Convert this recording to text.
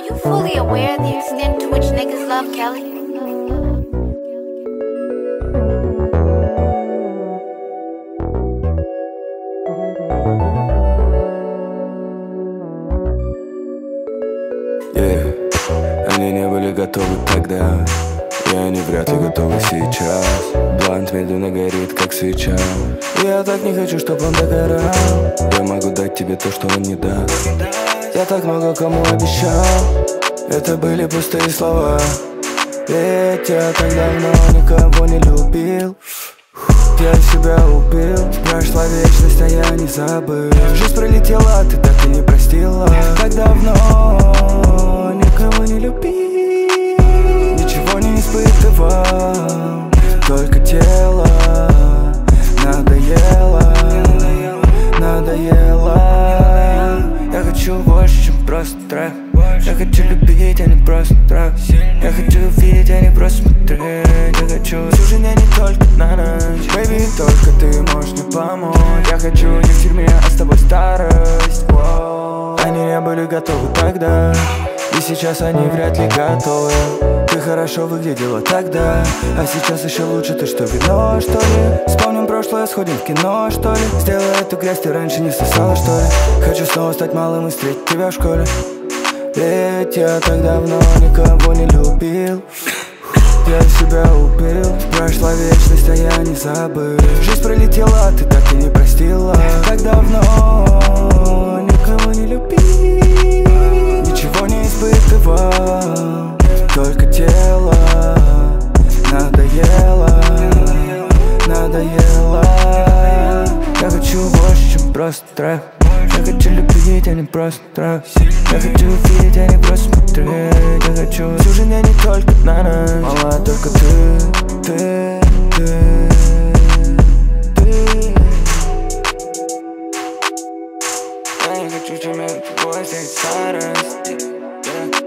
you fully aware of the extent to which niggas love Kelly? Они не были готовы тогда, и они вряд ли готовы сейчас. Блант медленно горит, как свеча, и я так не хочу, чтоб он догорал. Я могу дать тебе то, что он не даст. Я так много кому обещал, это были пустые слова. Ведь я так давно никого не любил. Я себя убил, прошла вечность, а я не забыл. Жизнь пролетела, а ты так и не простила. Так давно никого не любил, ничего не испытывал, только тело надоело, надоело. Я хочу больше, чем просто трек. Я хочу любить, а не просто трек. Я хочу видеть, а не просто смотреть. Я хочу всю жизнь, а не только на ночь. Baby, только ты можешь мне помочь. Я хочу не в тюрьме, а с тобой старость. Они не были готовы тогда, и сейчас они вряд ли готовы. Ты хорошо выглядела тогда, а сейчас еще лучше. Ты что, вино, что ли? Вспомним прошлое, сходим в кино, что ли? Сделай эту грязь, ты раньше не сосала, что ли? Хочу снова стать малым и встретить тебя в школе. Ведь я так давно никого не любил. Я себя убил, прошла вечность, а я не забыл. Жизнь пролетела, ты так и не простила. Так давно никого не любил, ничего не испытывал, только тело надоело, надоело. Я хочу больше, чем просто трек. Я хочу любить, а не просто трек. Я хочу видеть, а не просто смотреть. Я хочу всю жизнь, а не только на ночь. Мала, только ты. Я не хочу, чем я тобой здесь старость.